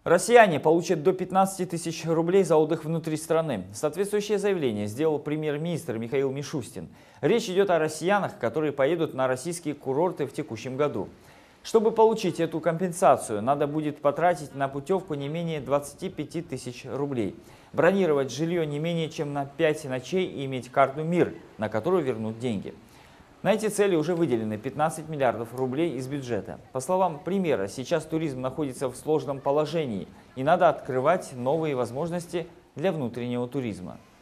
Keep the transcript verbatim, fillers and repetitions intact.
Россияне получат до пятнадцати тысяч рублей за отдых внутри страны. Соответствующее заявление сделал премьер-министр Михаил Мишустин. Речь идет о россиянах, которые поедут на российские курорты в текущем году. Чтобы получить эту компенсацию, надо будет потратить на путевку не менее двадцати пяти тысяч рублей, бронировать жилье не менее чем на пять ночей и иметь карту МИР, на которую вернут деньги. На эти цели уже выделены пятнадцать миллиардов рублей из бюджета. По словам премьера, сейчас туризм находится в сложном положении и надо открывать новые возможности для внутреннего туризма.